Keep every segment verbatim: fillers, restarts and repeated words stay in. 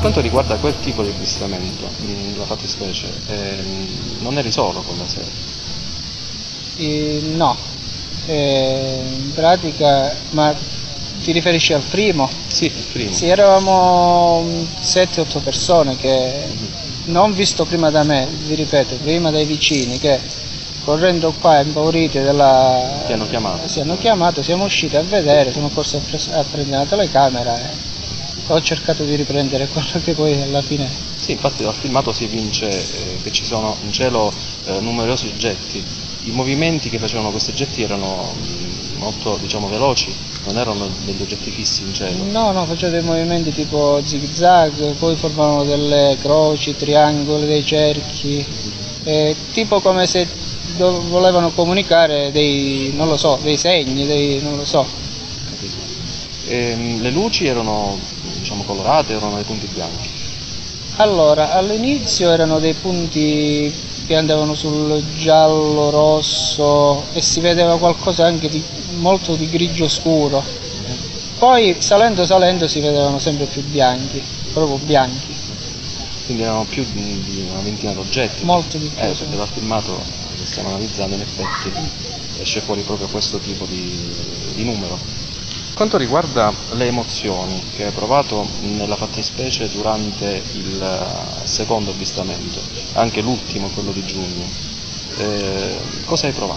quanto riguarda quel tipo di avvistamento, la fattispecie, ehm, non eri solo con la serie? Eh, no, eh, in pratica, ma ti riferisci al primo? Sì, il primo. Sì, eravamo sette otto persone che Mm-hmm. non visto prima da me, vi ripeto, prima dai vicini che correndo qua impauriti della... Ti hanno chiamato? Sì, hanno chiamato, siamo usciti a vedere, siamo corsi a, pres- a prendere la telecamera e ho cercato di riprendere quello che poi alla fine... Sì, infatti dal filmato si evince eh, che ci sono in cielo eh, numerosi oggetti. I movimenti che facevano questi oggetti erano mh, molto, diciamo, veloci, non erano degli oggetti fissi in cielo. No, no, facevo dei movimenti tipo zig zag, poi formavano delle croci, triangoli, dei cerchi, eh, tipo come se do- volevano comunicare dei, non lo so, dei segni, dei, non lo so. Capito? E, le luci erano, diciamo, colorate, erano dei punti bianchi. Allora, all'inizio erano dei punti che andavano sul giallo, rosso e si vedeva qualcosa anche di molto di grigio scuro. Poi salendo salendo si vedevano sempre più bianchi, proprio bianchi. Quindi erano più di, di una ventina di oggetti. Molto di più. Eh, perché dal filmato che stiamo analizzando in effetti esce fuori proprio questo tipo di, di numero. Quanto riguarda le emozioni che hai provato nella fattispecie durante il secondo avvistamento, anche l'ultimo, quello di giugno, eh, cosa hai provato?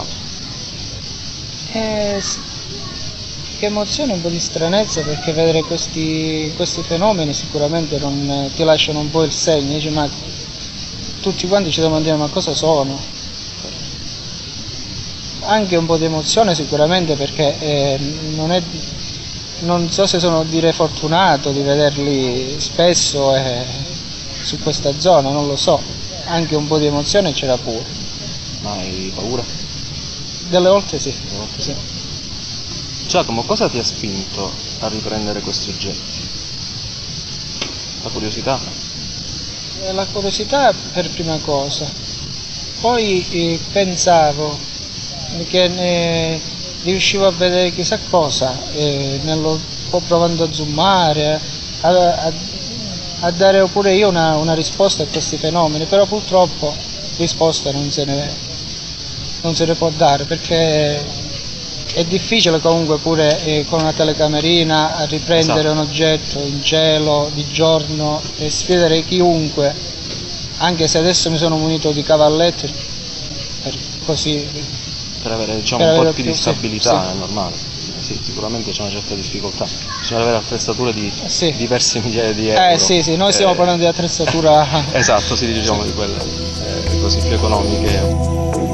Eh, s- che emozione, un po' di stranezza perché vedere questi, questi fenomeni sicuramente non, eh, ti lasciano un po' il segno, dici, ma tutti quanti ci domandiamo ma cosa sono. Anche un po' di emozione sicuramente perché eh, non è, non so se sono dire fortunato di vederli spesso eh, su questa zona, non lo so, anche un po' di emozione c'era pure. Ma hai paura? Delle volte sì. Delle volte sì. Sì. Giacomo, cosa ti ha spinto a riprendere questi oggetti? La curiosità? Eh, La curiosità per prima cosa, poi eh, pensavo che ne riuscivo a vedere chissà cosa, eh, nello, un po' provando a zoomare, a, a, a dare pure io una, una risposta a questi fenomeni, però purtroppo risposta non se ne, non se ne può dare perché è difficile comunque pure eh, con una telecamerina a riprendere Esatto. un oggetto in cielo di giorno e sfidare chiunque, anche se adesso mi sono munito di cavalletto per così Per avere, diciamo, per un po' avere più più- di sì, stabilità, sì. è normale. Sì, sicuramente c'è una certa difficoltà. Bisogna avere attrezzature di Sì. diverse migliaia di euro. Eh sì, sì, noi stiamo Eh, parlando di attrezzatura. Esatto, sì, diciamo di quelle eh, così più economiche.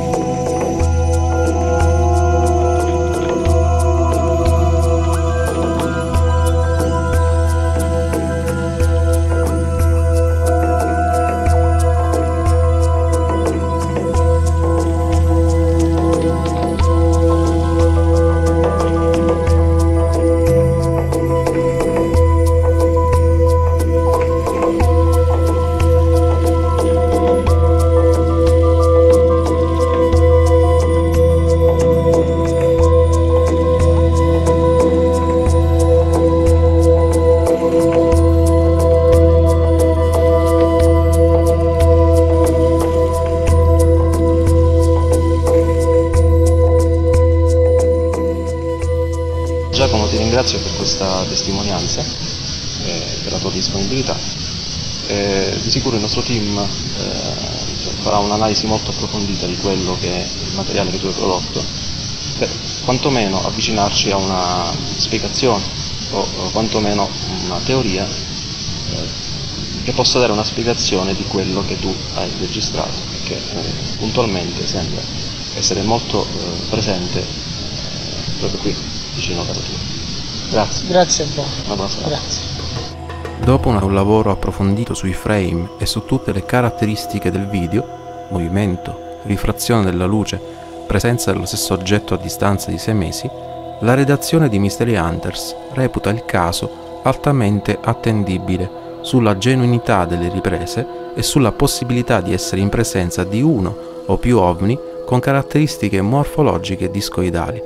Giacomo, ti ringrazio per questa testimonianza, eh, per la tua disponibilità. Eh, di sicuro il nostro team eh, farà un'analisi molto approfondita di quello che è il materiale che tu hai prodotto, per quantomeno avvicinarci a una spiegazione o, o quantomeno una teoria eh, che possa dare una spiegazione di quello che tu hai registrato, che eh, puntualmente sembra essere molto eh, presente eh, proprio qui, vicino a casa tua. Grazie. Grazie a voi. Una buona serata. Grazie. Dopo un lavoro approfondito sui frame e su tutte le caratteristiche del video, movimento, rifrazione della luce, presenza dello stesso oggetto a distanza di sei mesi, la redazione di Mystery Hunters reputa il caso altamente attendibile sulla genuinità delle riprese e sulla possibilità di essere in presenza di uno o più ovni con caratteristiche morfologiche discoidali.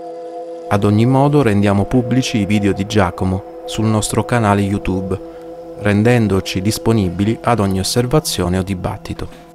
Ad ogni modo rendiamo pubblici i video di Giacomo sul nostro canale YouTube rendendoci disponibili ad ogni osservazione o dibattito.